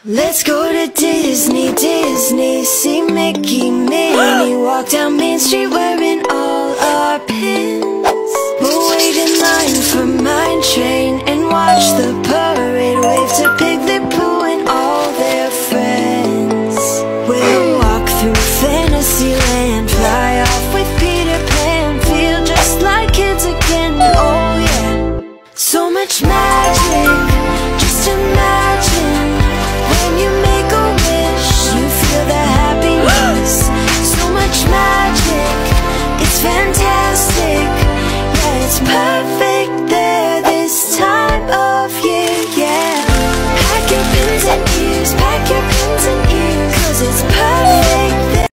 Let's go to Disney, Disney, see Mickey, Minnie, walk down Main Street wearing all our pins. We'll wait in line for Mine Train and watch the parade, wave to Piglet, Pooh and all their friends. We'll walk through Fantasyland, fly off with Peter Pan, feel just like kids again, oh yeah. So much magic, just imagine. When you make a wish, you feel the happiness. So much magic, it's fantastic. Yeah, it's perfect.